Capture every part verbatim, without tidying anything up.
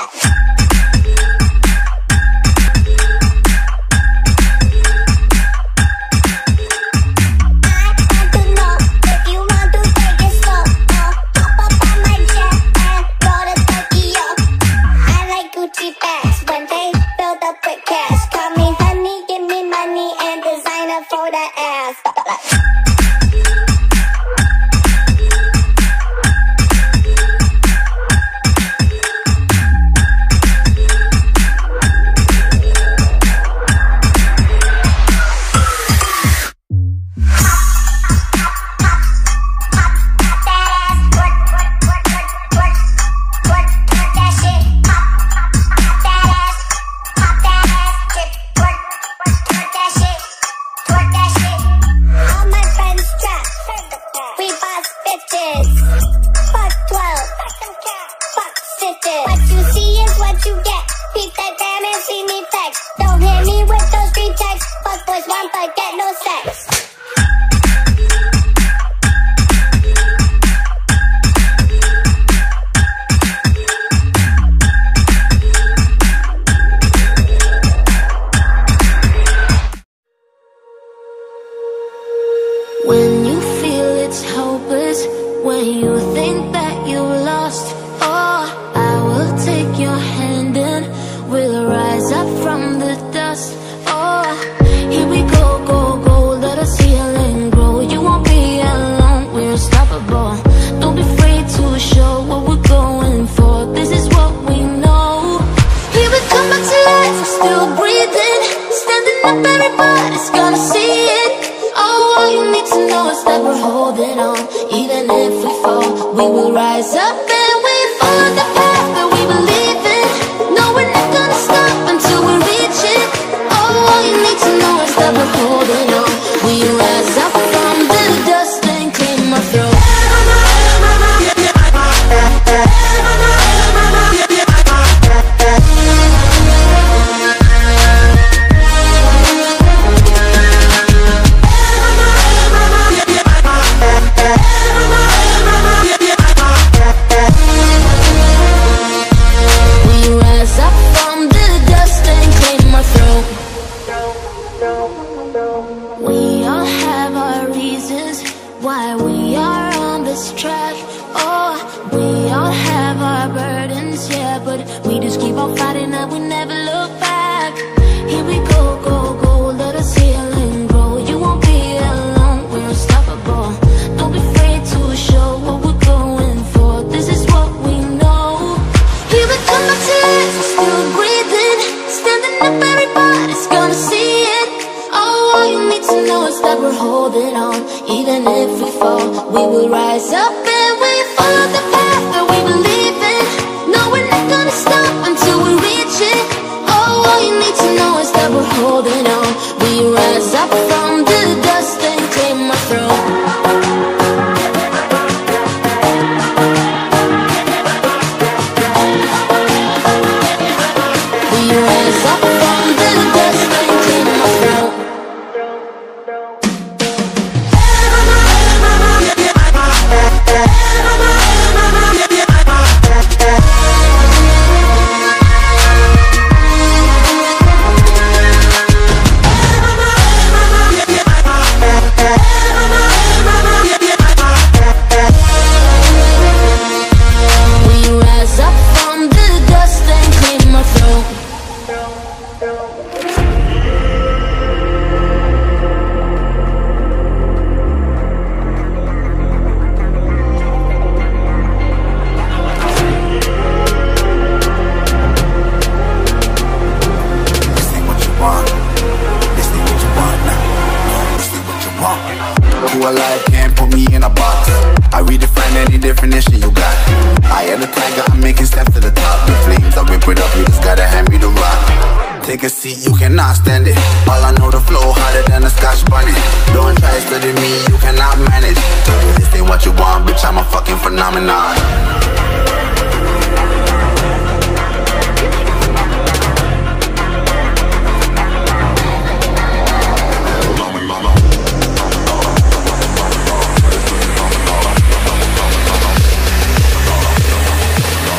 This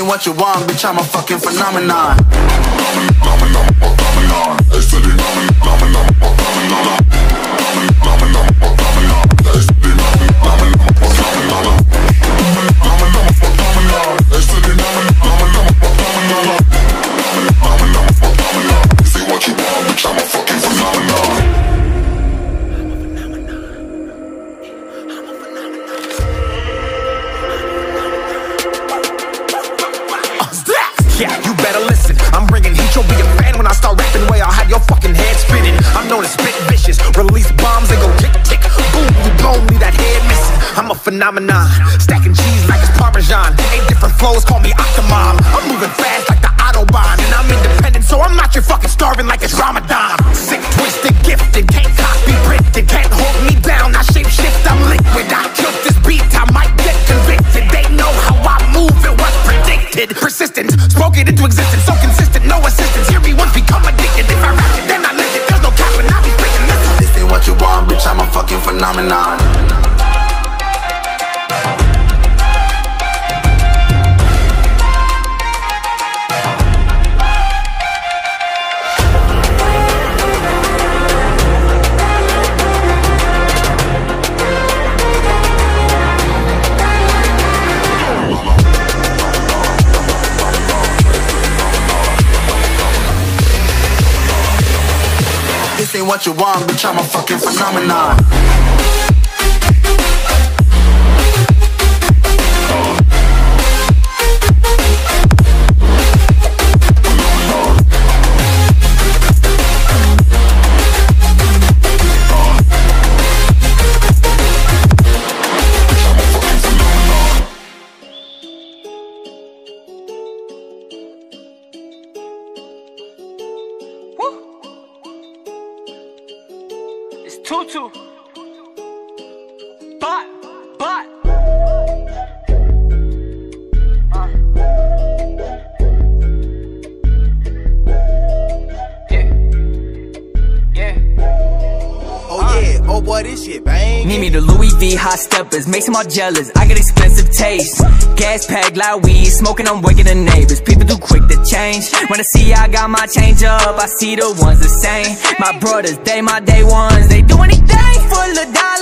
ain't what you want, bitch, I'm a fucking phenomenon. Yeah, you better listen. I'm bringing heat, you'll be a fan when I start rapping. Way I'll have your fucking head spinning. I'm known as spit vicious, release bombs and go tick tick. Boom, you blow me, that head missing. I'm a phenomenon, stacking cheese like it's Parmesan. Eight different flows, call me Octomom. I'm moving fast like the Autobahn, and I'm independent, so I'm not your fucking starving like it's Ramadan. Sick, twisted, gifted, can't copy, printed, can't hold me down. I shape shift, I'm liquid. I killed this beat, I might get convicted. They know how I move, it was predicted. Persistent, spoke it into existence, so consistent, no assistance. Hear me once, become addicted. If I rap it, then I live it. There's no cap when I be speaking. Listen, This ain't what you want, bitch, I'm a fucking phenomenon. This ain't what you want, bitch, I'm a fucking phenomenon. It's Tutu. But, but. Uh. Yeah. Yeah. Oh yeah, oh boy, this shit bang. Need me the Louis V hot steppers, makes them all jealous. I got expensive taste. Gas pack, loud weed, smoking, I'm waking the neighbors. People too quick to change. When I see I got my change up, I see the ones the same. My brothers, they my day ones. They do anything for the dime.